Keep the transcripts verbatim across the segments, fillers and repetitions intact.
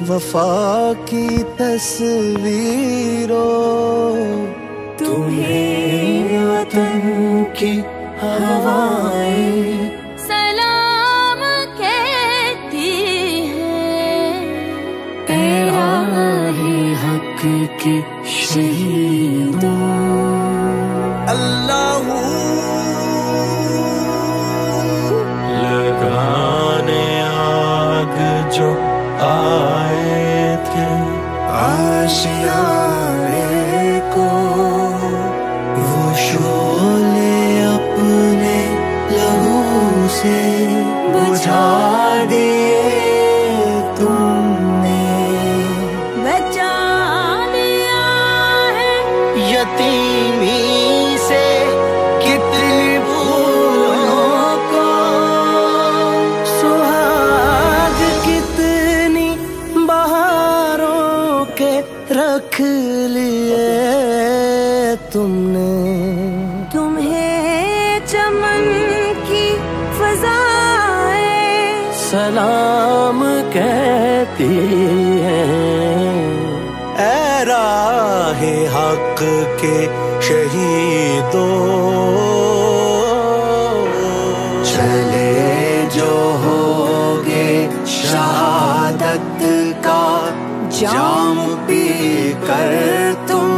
वफा की तस्वीरों, तुम्हें वतन की हवाएं सलाम कहती हैं। ऐ राहे हक के शहीदों, अल्लाह लगाने आग जो आए थे आशियाने को, वो शोले अपने लहू से बुझा दिए तुमने। बचा लिया है यतीमी से कितनी भूलों को, सुहाग कितनी बहारों के रख लिए तुमने। तुम्हें चमन की फज़ाएं सलाम कहती हैं। ऐ राहे हक के शहीदों, चले जो होगे शहादत का जाम पी कर तुम,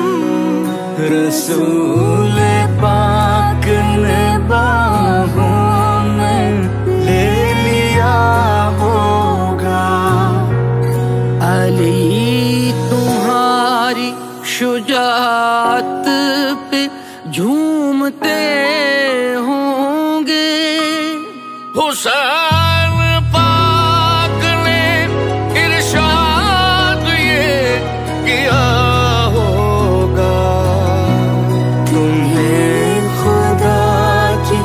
रसूल पाक ने बाहों में ले लिया होगा। अली तुम्हारी शुजाअत पे झूमते होंगे। हुसैन पाक ने इरशाद ये किया होगा, तुम्हें खुदा की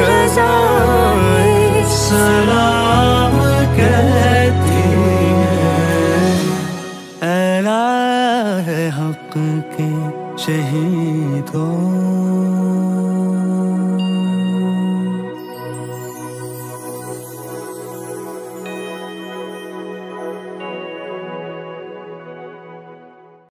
रज़ाएं सलाम कहती हैं। ऐ राहे हक के शहीदों।